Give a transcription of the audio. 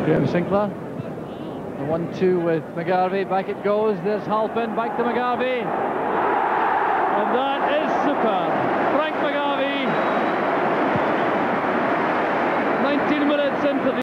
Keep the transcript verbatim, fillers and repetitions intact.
Graham Sinclair. The one two with McGarvey. Back it goes. There's Halpin. Back to McGarvey. And that is superb. Frank McGarvey. nineteen minutes into the